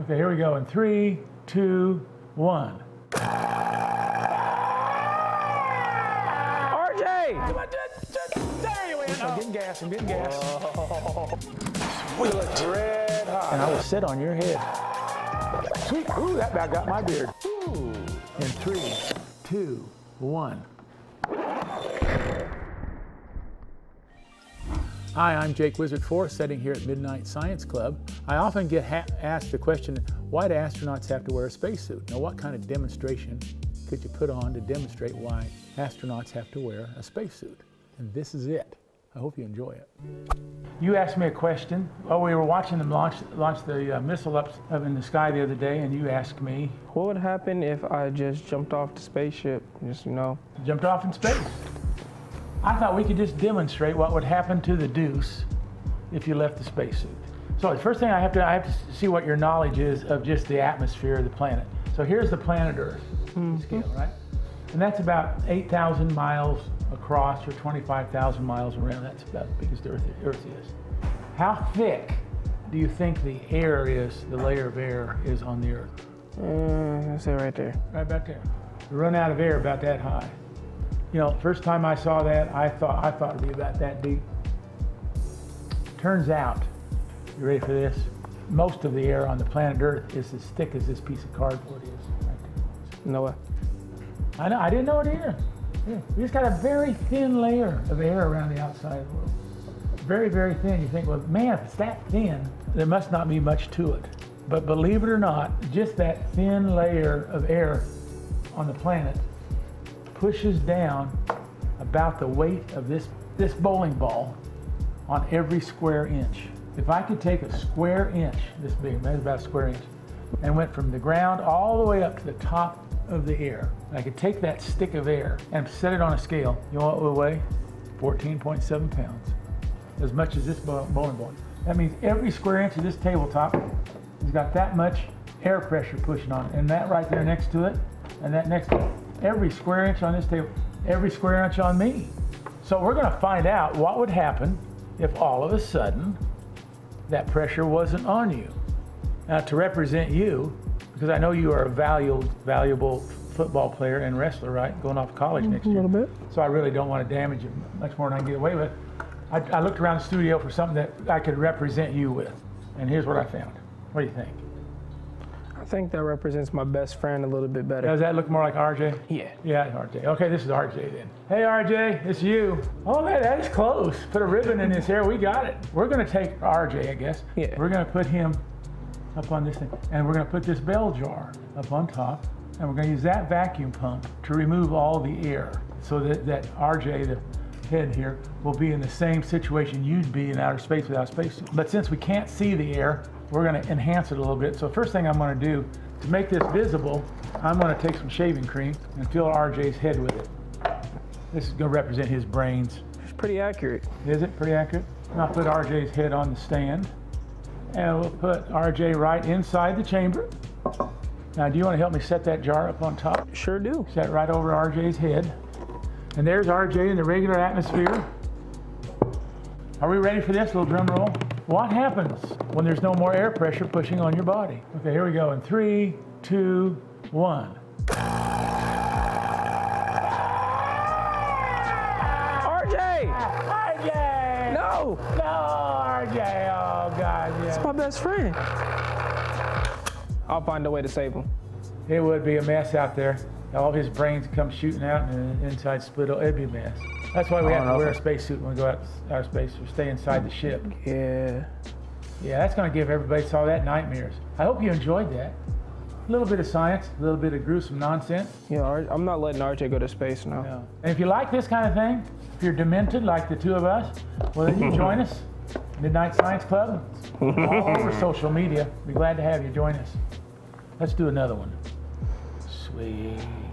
Okay, here we go in 3, 2, 1. RJ! Come on, there you went. I'm getting gas, I'm getting gas. We look red hot. And I will sit on your head. Sweet. Ooh, that about got my beard. Ooh. In 3, 2, 1. Hi, I'm Jake Wizard Force, sitting here at Midnight Science Club. I often get asked the question, why do astronauts have to wear a spacesuit? Now, what kind of demonstration could you put on to demonstrate why astronauts have to wear a spacesuit? And this is it. I hope you enjoy it. You asked me a question. Oh, we were watching them launch the missile up in the sky the other day, and you asked me, what would happen if I just jumped off the spaceship, just, you know? Jumped off in space. I thought we could just demonstrate what would happen to the deuce if you left the spacesuit. So the first thing I have to see what your knowledge is of just the atmosphere of the planet. So here's the planet Earth scale, right? And that's about 8,000 miles across or 25,000 miles around. That's about the biggest Earth is. How thick do you think the air is, the layer of air is on the Earth? Let's say right there. Right about there. We run out of air about that high. You know, first time I saw that, I thought it'd be about that deep. Turns out, you ready for this? Most of the air on the planet Earth is as thick as this piece of cardboard is. Right there. No way. I know, I didn't know it either. Yeah. We just got a very thin layer of air around the outside of the world. Very, very thin. You think, well, man, if it's that thin, there must not be much to it. But believe it or not, just that thin layer of air on the planet pushes down about the weight of this bowling ball on every square inch. If I could take a square inch, this big, that's about a square inch, and went from the ground all the way up to the top of the air, I could take that stick of air and set it on a scale. You know what it would weigh? 14.7 pounds. As much as this bowling ball. That means every square inch of this tabletop has got that much air pressure pushing on it. And that right there next to it, and that next to it. Every square inch on this table, every square inch on me. So we're gonna find out what would happen if all of a sudden that pressure wasn't on you. Now, to represent you, because I know you are a valuable football player and wrestler, right? Going off to college next year. A little bit. So I really don't want to damage you much more than I can get away with. I looked around the studio for something that I could represent you with. And here's what I found. What do you think? I think that represents my best friend a little bit better. Does that look more like RJ? Yeah. Yeah, RJ. Okay, this is RJ then. Hey, RJ, it's you. Oh man, that is close. Put a ribbon in his hair, we got it. We're gonna take RJ, I guess. Yeah. We're gonna put him up on this thing, and we're gonna put this bell jar up on top, and we're gonna use that vacuum pump to remove all the air, so that RJ, the head here, will be in the same situation you'd be in outer space without a spacesuit. But since we can't see the air, we're going to enhance it a little bit. So first thing I'm going to do to make this visible, I'm going to take some shaving cream and fill RJ's head with it. This is going to represent his brains. It's pretty accurate. Is it pretty accurate? I'll put RJ's head on the stand, and we'll put RJ right inside the chamber. Now, do you want to help me set that jar up on top? Sure do. Set it right over RJ's head. And there's RJ in the regular atmosphere. Are we ready for this little drum roll? What happens when there's no more air pressure pushing on your body? Okay, here we go in 3, 2, 1. RJ! RJ! No! No, RJ! Oh, God, yeah. It's my best friend. I'll find a way to save him. It would be a mess out there. All his brains come shooting out and the inside split. It'd be a mess. That's why we have to wear a spacesuit when we go out outer space, or stay inside the ship. Yeah. Yeah, that's going to give everybody saw that nightmares. I hope you enjoyed that. A little bit of science, a little bit of gruesome nonsense. Yeah, I'm not letting RJ go to space now. Yeah. And if you like this kind of thing, if you're demented like the two of us, well then you join us. Midnight Science Club, all over social media. Be glad to have you join us. Let's do another one. Sweet.